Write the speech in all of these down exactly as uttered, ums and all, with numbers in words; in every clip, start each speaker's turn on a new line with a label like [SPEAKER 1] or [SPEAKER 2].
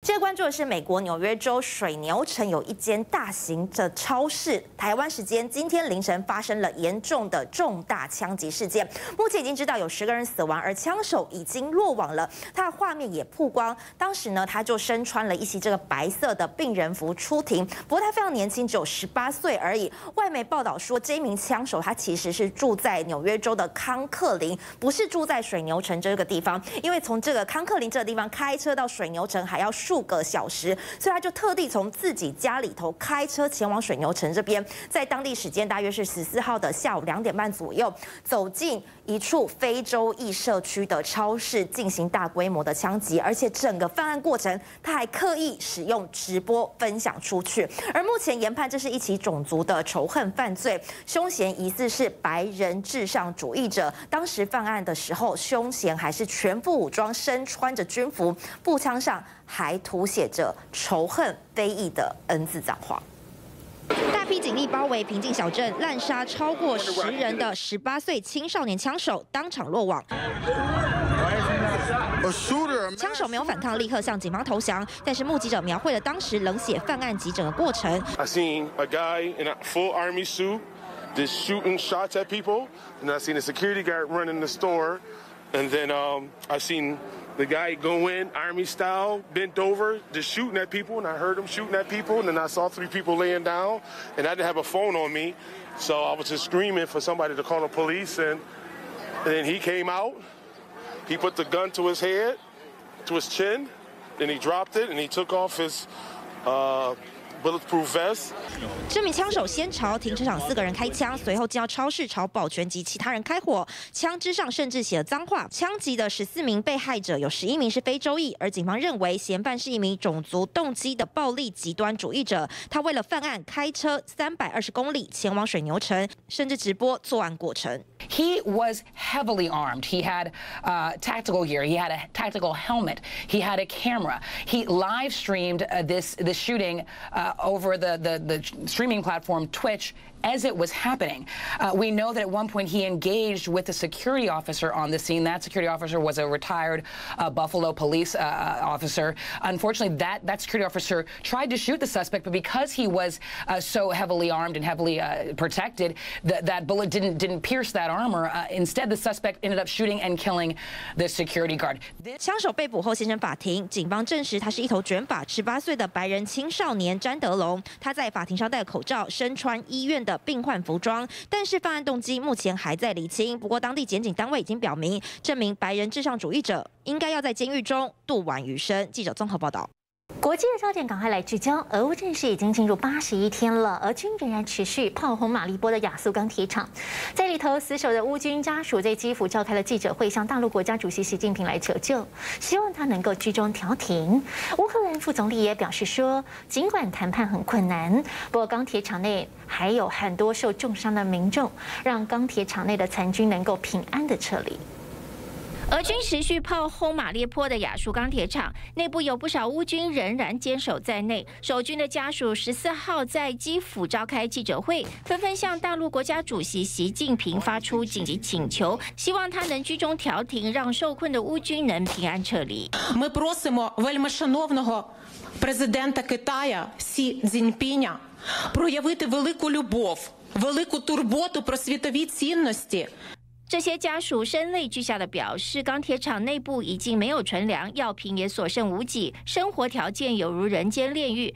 [SPEAKER 1] 这个关注的是美国纽约州水牛城有一间大型的超市，台湾时间今天凌晨发生了严重的重大枪击事件。目前已经知道有十个人死亡，而枪手已经落网了。他的画面也曝光，当时呢他就身穿了一袭这个白色的病人服出庭，不过他非常年轻，只有十八岁而已。外媒报道说，这名枪手他其实是住在纽约州的康克林，不是住在水牛城这个地方，因为从这个康克林这个地方开车到水牛城还要数个小时，所以他就特地从自己家里头开车前往水牛城这边，在当地时间大约是十四号的下午两点半左右，走进一处非洲裔社区的超市进行大规模的枪击，而且整个犯案过程他还刻意使用直播分享出去。而目前研判这是一起种族的仇恨犯罪，凶嫌疑似是白人至上主义者。当时犯案的时候，凶嫌还是全副武装，身穿着军服，步枪上还涂写着仇恨非议的 N 字脏话。大批警力包围平静小镇，滥杀超过十人的十八岁青少年枪手当场落网。枪手没有反抗，立刻向警方投降。但是目击者描绘了当时冷血犯案及整个过程。
[SPEAKER 2] I seen a guy in a full army suit, just shooting shots at people, and I seen a security guard run in the store, and then um, I seen the guy go in army style, bent over, just shooting at people, and I heard him shooting at people, and then I saw three people laying down, and I didn't have a phone on me, so I was just screaming for somebody to call the police, and, and then he came out, he put the gun to his head, to his chin, then he dropped it, and he took off his uh, bulletproof vest.
[SPEAKER 1] 这名枪手先朝停车场四个人开枪，随后进到超市朝保全及其他人开火，枪支上甚至写了脏话。枪击的十四名被害者有十一名是非洲裔，而警方认为嫌犯是一名种族动机的暴力极端主义者。他为了犯案开车三百二十公里前往水牛城，甚至直播作案过程。
[SPEAKER 3] He was heavily armed. He had uh, tactical gear. He had a tactical helmet. He had a camera. He live streamed uh, this this shooting uh, over the, the the streaming platform Twitch as it was happening. Uh, we know that at one point he engaged with a security officer on the scene. That security officer was a retired uh, Buffalo police uh, officer. Unfortunately, that, that security officer tried to shoot the suspect, but because he was uh, so heavily armed and heavily uh, protected, that, that bullet didn't, didn't pierce that armor. Uh, instead, the suspect ended up shooting and killing the security guard.
[SPEAKER 1] 枪手被捕后现身法庭，警方证实他是一头卷发、十八岁的白人青少年詹德龙。他在法庭上戴口罩，身穿医院的病患服装，但是犯案动机目前还在厘清。不过，当地检警单位已经表明，这名白人至上主义者应该要在监狱中度完余生。记者综合报道。
[SPEAKER 4] 国际的焦点赶快来聚焦，俄乌战事已经进入八十一天了，俄军仍然持续炮轰马利波的亚速钢铁厂，在里头死守的乌军家属在基辅召开了记者会，向大陆国家主席习近平来求救，希望他能够居中调停。乌克兰副总理也表示说，尽管谈判很困难，不过钢铁厂内还有很多受重伤的民众，让钢铁厂内的残军能够平安的撤离。
[SPEAKER 5] 俄军持续炮轰马列坡的亚速钢铁厂，内部有不少乌军仍然坚守在内。守军的家属十四号在基辅召开记者会，纷纷向大陆国家主席习近平发出紧急请求，希望他能居中调停，让受困的乌军能平安撤离。
[SPEAKER 6] Ми просимо вельмишановного президента Китая Сі Цзіньпіня проявити велику любов, велику турботу про світові цінності.
[SPEAKER 5] 这些家属声泪俱下的表示，钢铁厂内部已经没有存粮，药品也所剩无几，生活条件有如人间炼狱。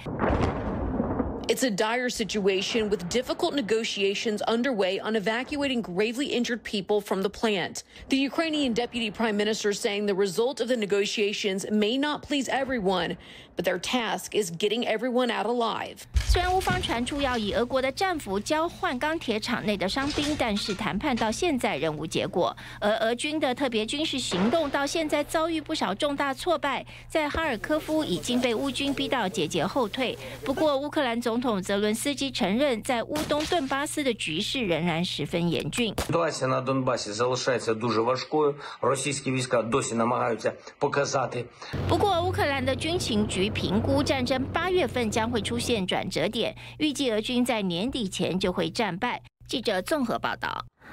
[SPEAKER 7] It's a dire situation with difficult negotiations underway on evacuating gravely injured people from the plant. The Ukrainian deputy prime minister saying the result of the negotiations may not please everyone, but their task is getting everyone out alive.
[SPEAKER 5] 虽然乌方传出要以俄国的战俘交换钢铁厂内的伤兵，但是谈判到现在仍无结果。而俄军的特别军事行动到现在遭遇不少重大挫败，在哈尔科夫已经被乌军逼到节节后退。不过，乌克兰总统泽伦斯基承认，在乌东顿巴斯的局势仍然十分严峻。
[SPEAKER 8] Ситуація на Донбасі залишається дуже важкою. Російські війська досі намагаються показати.
[SPEAKER 5] 不过，乌克兰的军情局评估，战争八月份将会出现转折点，预计俄军在年底前就会战败。记者综合报道。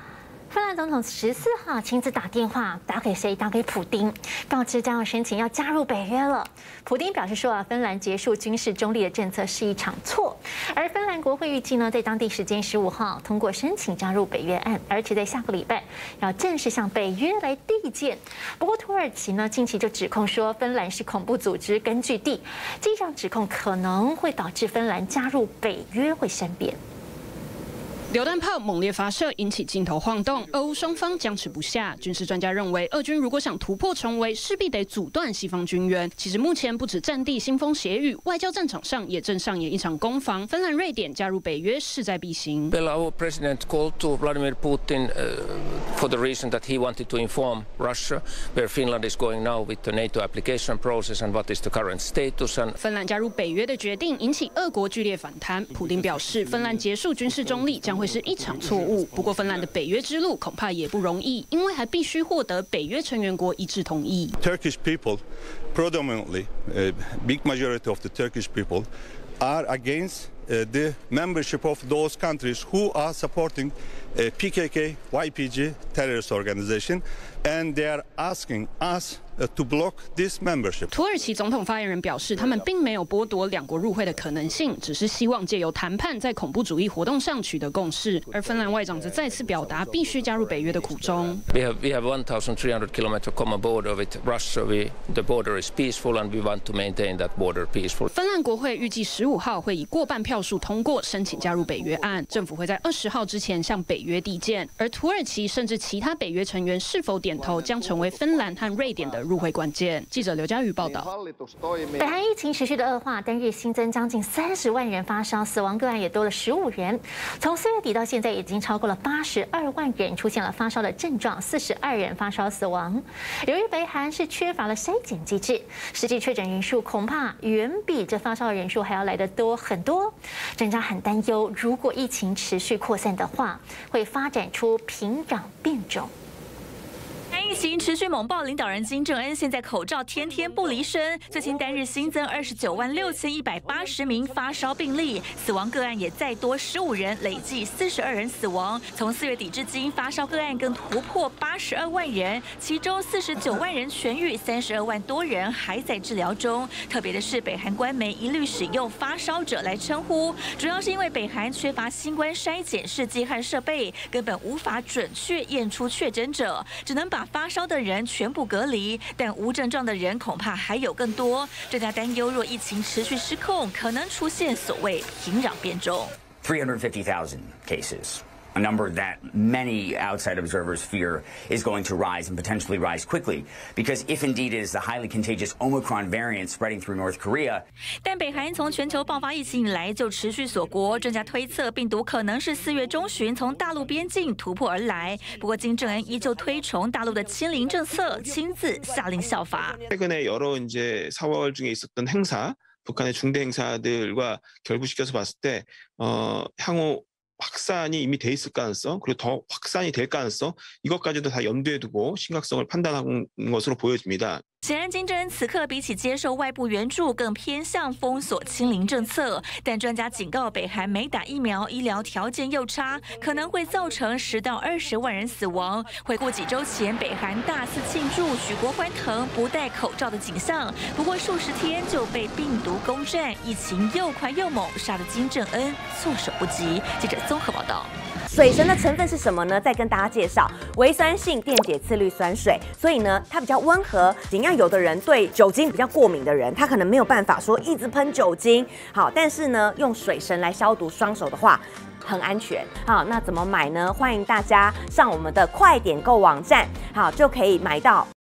[SPEAKER 4] 芬兰总统十四号亲自打电话打给谁？打给普丁，告知将要申请要加入北约了。普丁表示说啊，芬兰结束军事中立的政策是一场错。而芬兰国会预计呢，在当地时间十五号通过申请加入北约案，而且在下个礼拜要正式向北约来递件。不过土耳其呢，近期就指控说芬兰是恐怖组织根据地，这项指控可能会导致芬兰加入北约会生变。
[SPEAKER 9] 榴弹炮猛烈发射，引起镜头晃动，俄乌双方僵持不下。军事专家认为，俄军如果想突破重围，势必得阻断西方军援。其实目前不止战地腥风血雨，外交战场上也正上演一场攻防。芬兰、瑞典加入北约势在必行。
[SPEAKER 10] Well, our president called to Vladimir Putin uh, for the reason that he wanted to inform Russia where Finland is going now with the NATO application process and what is the current status. And
[SPEAKER 9] 芬兰加入北约的决定引起俄国剧烈反弹。普丁表示，芬兰结束军事中立将 会是一场错误。不过，芬兰的北约之路恐怕也不容易，因为还必须获得北约成员国一致同意。
[SPEAKER 11] Turkish people, predominantly, a big majority of the Turkish people, are against uh, the membership of those countries who are supporting uh, P K K, Y P G terrorist organization, and they are asking us. To block this membership.
[SPEAKER 9] 土耳其总统发言人表示，他们并没有剥夺两国入会的可能性，只是希望借由谈判在恐怖主义活动上取得共识。而芬兰外长则再次表达必须加入北约的苦衷。
[SPEAKER 10] We have we have one thousand three hundred kilometer common border with Russia. We the border is peaceful and we want to maintain that border peaceful.
[SPEAKER 9] 芬兰国会预计十五号会以过半票数通过申请加入北约案，政府会在二十号之前向北约递件。而土耳其甚至其他北约成员是否点头，将成为芬兰和瑞典的 入会关键。记者刘佳瑜报道。
[SPEAKER 4] 北韩疫情持续的恶化，单日新增将近三十万人发烧，死亡个案也多了十五人。从四月底到现在，已经超过了八十二万人出现了发烧的症状，四十二人发烧死亡。由于北韩是缺乏了筛检机制，实际确诊人数恐怕远比这发烧的人数还要来得多很多。专家很担忧，如果疫情持续扩散的话，会发展出平壤变种。
[SPEAKER 12] 疫情持续猛爆，领导人金正恩现在口罩天天不离身。最新单日新增二十九万六千一百八十名发烧病例，死亡个案也再多十五人，累计四十二人死亡。从四月底至今，发烧个案更突破八十二万人，其中四十九万人痊愈，三十二万多人还在治疗中。特别的是，北韩官媒一律使用发烧者来称呼，主要是因为北韩缺乏新冠筛检试剂和设备，根本无法准确验出确诊者，只能把 发烧的人全部隔离，但无症状的人恐怕还有更多。专家担忧，若疫情持续失控，可能出现所谓平壤变种。
[SPEAKER 13] three hundred fifty thousand cases. A number that many outside observers fear is going to rise and potentially rise quickly, because if indeed it is the highly contagious Omicron variant spreading through North Korea.
[SPEAKER 12] 但北韩从全球爆发疫情以来就持续锁国，专家推测病毒可能是四月中旬从大陆边境突破而来。不过金正恩依旧推崇大陆的清零政策，亲自下令效法。
[SPEAKER 14] 최근에 여러 이제 사월 중에 있었던 행사, 북한의 중대 행사들과 결부시켜서 봤을 때 어, 향후 확산이 이미 돼 있을 가능성, 그리고 더 확산이 될 가능성, 이것까지도 다 염두에 두고 심각성을 판단한 것으로 보여집니다.
[SPEAKER 12] 显然，金正恩此刻比起接受外部援助，更偏向封锁清零政策。但专家警告，北韩没打疫苗，医疗条件又差，可能会造成十到二十万人死亡。回顾几周前，北韩大肆庆祝举国欢腾、不戴口罩的景象，不过数十天就被病毒攻占，疫情又快又猛，杀得金正恩措手不及。记者综合报道。
[SPEAKER 1] 水神的成分是什么呢？再跟大家介绍，微酸性电解次氯酸水，所以呢，它比较温和。尽量有的人对酒精比较过敏的人，他可能没有办法说一直喷酒精。好，但是呢，用水神来消毒双手的话，很安全。好，那怎么买呢？欢迎大家上我们的快点购网站，好就可以买到。